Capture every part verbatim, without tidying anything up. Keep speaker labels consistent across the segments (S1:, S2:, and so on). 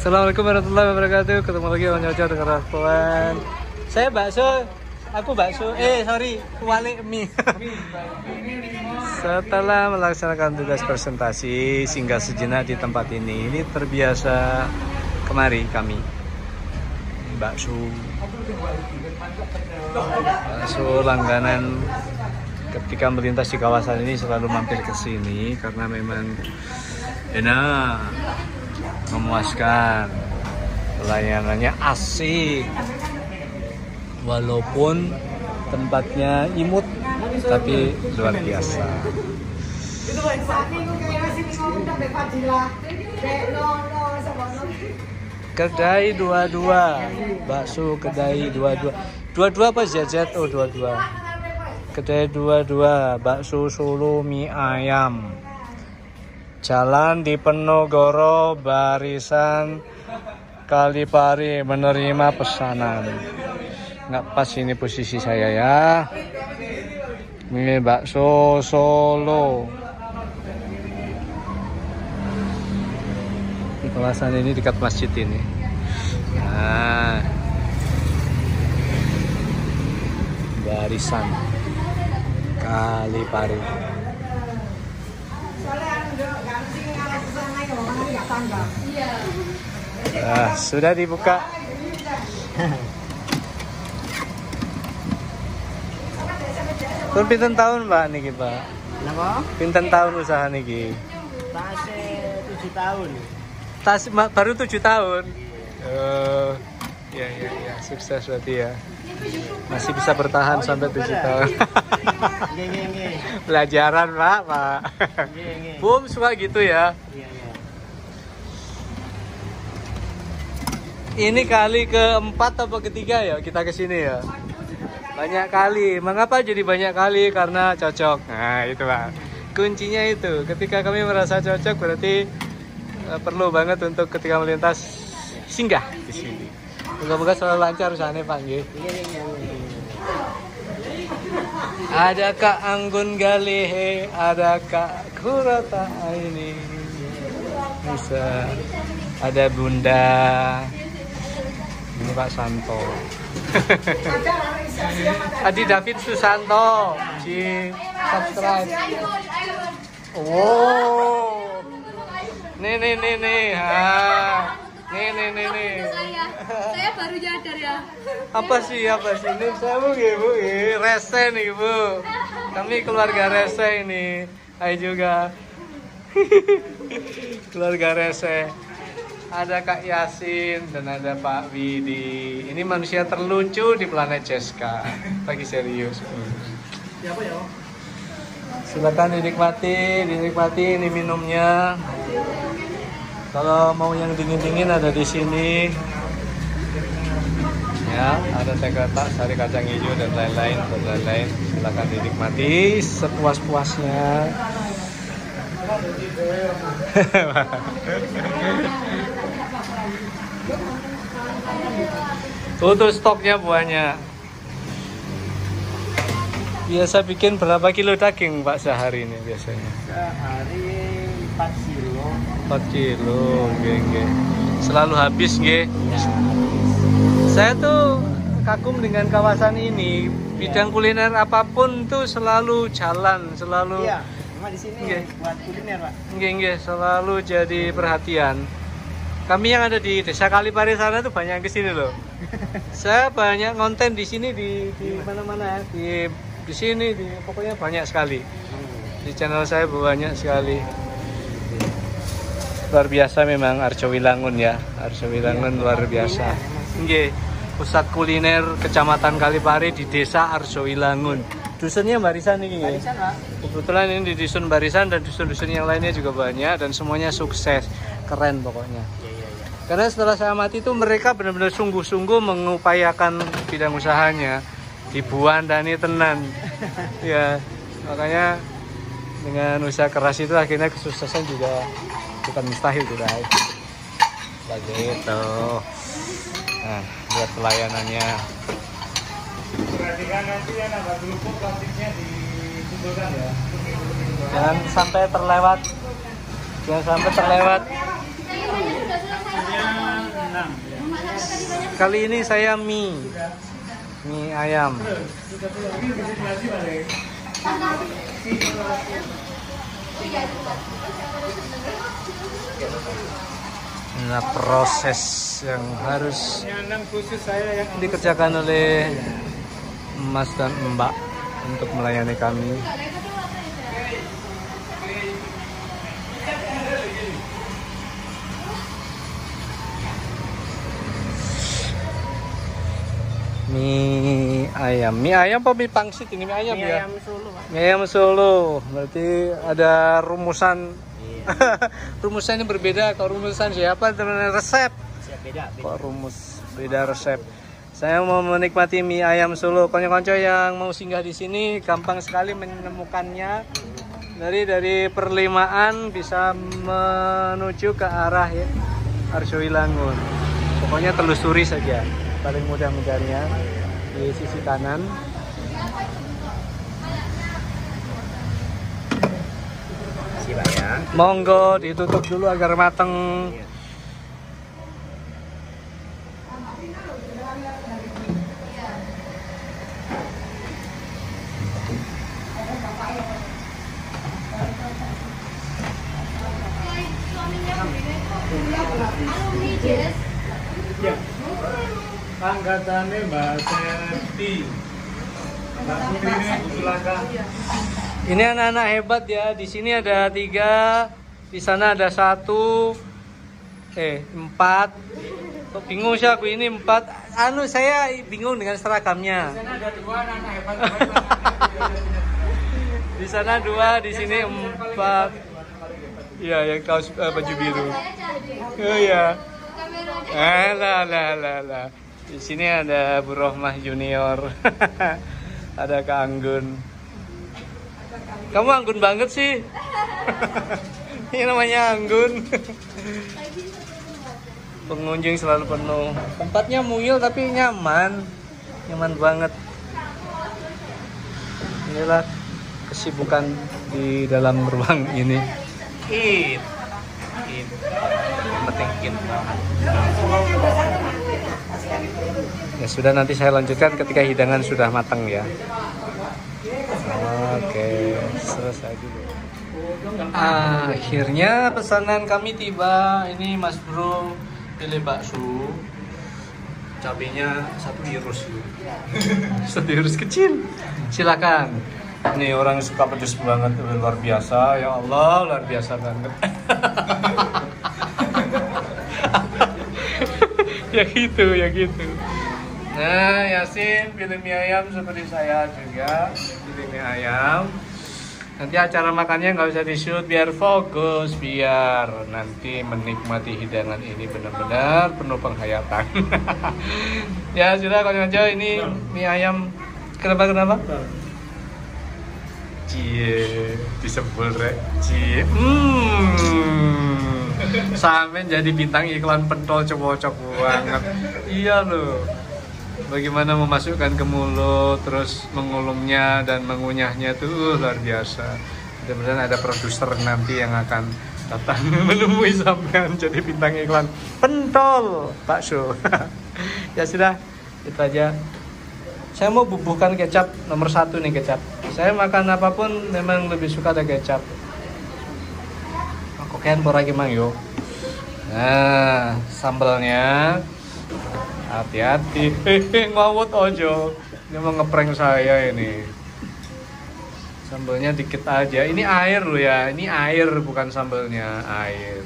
S1: Assalamualaikum warahmatullahi wabarakatuh. Ketemu lagi sama Nyoco dengan Rahwan. Saya bakso, aku bakso. Eh sorry, wali mie. Setelah melaksanakan tugas presentasi, singgah sejenak di tempat ini. Ini terbiasa kemari kami. Bakso, bakso langganan. Ketika melintas di kawasan ini selalu mampir ke sini karena memang enak, memuaskan, pelayanannya asik, walaupun tempatnya imut tapi luar biasa. Kedai dua-dua, bakso kedai dua-dua, dua-dua apa Z Z? Oh dua-dua. Kedai dua-dua, bakso Solo mie ayam. Jalan di Penogoro, Barisan Kalipari, menerima pesanan. Nggak pas ini posisi saya ya. Ini bakso Solo. Di kawasan ini dekat masjid ini. Nah, Barisan Kalipari. Nah, sudah dibuka. Pun pinten tahun Mbak niki, Pak?
S2: Napa?
S1: Pinten tahun usaha niki?
S2: Tasih tujuh tahun.
S1: Tas baru tujuh tahun. Oh, ya ya ya, sukses berarti ya. Masih bisa bertahan oh, sampai tujuh tahun.
S2: Nggih, nggih, nggih.
S1: Pelajaran, Pak, Pak.
S2: Nggih, nggih.
S1: Bum, suka gitu ya.
S2: Iya, iya.
S1: Ini kali keempat atau ketiga ya kita kesini ya. Banyak kali. Mengapa jadi banyak kali? Karena cocok. Nah itu Pak. Kuncinya itu. Ketika kami merasa cocok berarti uh, perlu banget untuk ketika melintas singgah di sini. Moga-moga selalu lancar usahanya Pak nggih. Ada Kak Anggun Galehe, ada Kak Kurata ini. Bisa. Ada Bunda. Ini Pak Santo. Adi David Susanto, di subscribe. Wow. Nih nih nih nih. Ha. Nih nih nih nih.
S3: Saya, saya baru nyadar ya.
S1: Apa sih apa sih ini saya bu bu rese nih Bu. Kami keluarga rese ini. Hai juga. Keluarga rese. Ada Kak Yasin dan ada Pak Widi. Ini manusia terlucu di planet Ceska. Lagi serius.
S2: Siapa ya?
S1: Silakan dinikmati, dinikmati ini minumnya. Kalau mau yang dingin-dingin ada di sini. Ya, ada teh ketak, sari kacang hijau dan lain-lain, dan lain-lain. Silakan dinikmati sepuas-puasnya. Untuk stoknya banyak. Biasa bikin berapa kilo daging Pak sehari ini biasanya?
S2: Sehari empat kilo.
S1: empat kilo, geng geng. Selalu habis nggih.
S2: Ya.
S1: Saya tuh kagum dengan kawasan ini. Bidang kuliner apapun tuh selalu jalan, selalu.
S2: Iya. Cuma di sini
S1: Nggih.
S2: buat kuliner, Pak.
S1: Nggih nggih, selalu jadi perhatian. Kami yang ada di Desa Kalipari sana tuh banyak yang kesini loh. Saya banyak konten di sini di di mana-mana, di di sini di pokoknya banyak sekali. Di channel saya banyak sekali. Luar biasa memang Arjowilangun ya. Arjowilangun luar biasa. Nggih, pusat kuliner Kecamatan Kalipari di Desa Arjowilangun. Dusunnya Barisan ini ya.
S2: Barisan, Pak.
S1: Kebetulan ini di dusun Barisan dan dusun-dusun yang lainnya juga banyak dan semuanya sukses, keren pokoknya.
S2: Iya, iya, iya.
S1: Karena setelah saya amati itu mereka benar-benar sungguh-sungguh mengupayakan bidang usahanya, dibuandani tenan. Ya, makanya dengan usaha keras itu akhirnya kesuksesan juga bukan mustahil guys. Begitu. Nah, lihat pelayanannya.
S2: Perhatikan nanti ya nambah kerupuk plastiknya dikumpulkan ya.
S1: Jangan sampai terlewat. Jangan sampai terlewat.
S2: Punya Enam.
S1: Kali ini saya mie. Mie ayam. Nah, proses yang harus
S2: Yang khusus saya yang
S1: dikerjakan oleh Mas dan Mbak untuk melayani kami. Mie ayam, mie ayam apa mie pangsit ini mie ayam
S2: mie
S1: ya?
S2: ayam Solo, Pak.
S1: Mie ayam Solo, berarti ada rumusan.
S2: Iya.
S1: Rumusan ini berbeda. Kalau rumusan siapa? Teman resep.
S2: Siap beda. beda.
S1: Kok rumus beda resep? Saya mau menikmati mie ayam Solo. Konco-konco yang mau singgah di sini gampang sekali menemukannya. Dari dari perlimaan bisa menuju ke arah ya, Arjowilangun. Pokoknya telusuri saja. Paling mudah mencarinya di sisi kanan.
S2: Makasih, Pak ya.
S1: Monggo ditutup dulu agar mateng.
S2: Iya.
S3: Alumni Jess.
S2: Ya. Angkatannya Mbak Seti. Mbak Putri ini silakan.
S1: Ini anak-anak hebat ya. Di sini ada tiga, di sana ada satu, eh empat. Kok bingung sih aku ini empat. Anu saya bingung dengan seragamnya.
S2: Di sana ada dua anak hebat.
S1: Di sana dua, di sini empat. Iya, yang kaos eh, baju biru. Oh iya. Eh, lah, lah, lah, lah. Di sini ada Bu Rohmah Junior. Ada Kak Anggun. Kamu anggun banget sih. Ini namanya anggun. Pengunjung selalu penuh. Tempatnya muyul tapi nyaman. Nyaman banget. Inilah kesibukan di dalam ruang ini. Eat. Eat. Yang penting eat. Ya sudah, nanti saya lanjutkan ketika hidangan sudah matang ya. Oke, selesai dulu. Akhirnya pesanan kami tiba. Ini Mas Bro pilih bakso. Cabenya satu irus. Satu irus kecil. Silakan. Ini orang suka pedes banget, luar biasa. Ya Allah, luar biasa banget. Ya gitu, ya gitu. Nah, Yasin pilih mie ayam seperti saya juga. Pilih mie ayam. Nanti acara makannya nggak usah di-shoot, biar fokus, biar nanti menikmati hidangan ini benar-benar penuh penghayatan. Ya sudah, kawan-kawan, ini mie ayam. Kenapa kenapa? Cie, disebul rek. Cie, hmm, sampai jadi bintang iklan pentol cocok banget. Iya loh. Bagaimana memasukkan ke mulut, terus mengulumnya dan mengunyahnya tuh luar biasa. Mudah-mudahan ada produser nanti yang akan datang menemui sampean jadi bintang iklan pentol bakso. Ya sudah, itu aja. Saya mau bubuhkan kecap nomor satu nih, kecap. Saya makan apapun memang lebih suka ada kecap. Aku kan poragi mang yo. Nah, sambalnya hati-hati. Hehe, ngawut ojo. Ini mau ngeprank saya ini. Sambalnya dikit aja. Ini air loh ya. Ini air bukan sambalnya, air.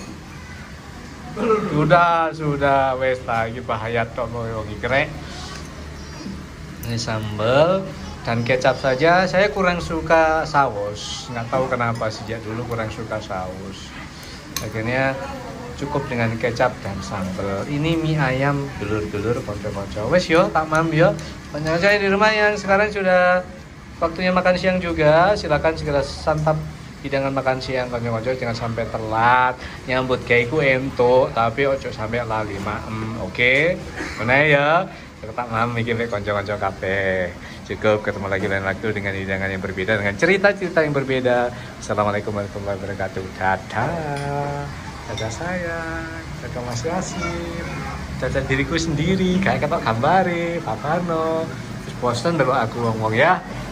S1: Sudah, sudah wes lagi bahaya tok koyo krek. Ini sambal dan kecap saja. Saya kurang suka saus, nggak tahu kenapa, sejak dulu kurang suka saus. Akhirnya cukup dengan kecap dan sambal. Ini mie ayam dulur-dulur konco-konco. Wes yo, tak mam yo. Banyak saya di rumah yang sekarang sudah waktunya makan siang juga. Silakan segera santap hidangan makan siang konco-konco. Jangan sampai telat. Nyambut kaiku entuk, tapi ojo sampai lali maem. Oke, mana ya? Tak mam mikir konco-konco kabeh. Cukup, ketemu lagi lain waktu dengan hidangan yang berbeda, dengan cerita-cerita yang berbeda. Assalamualaikum warahmatullahi wabarakatuh. Dadah. Dadah sayang, dadah Mas Yasin, dadah diriku sendiri, kayak ketok gambare, papano, terus bosen kalau aku ngomong ya.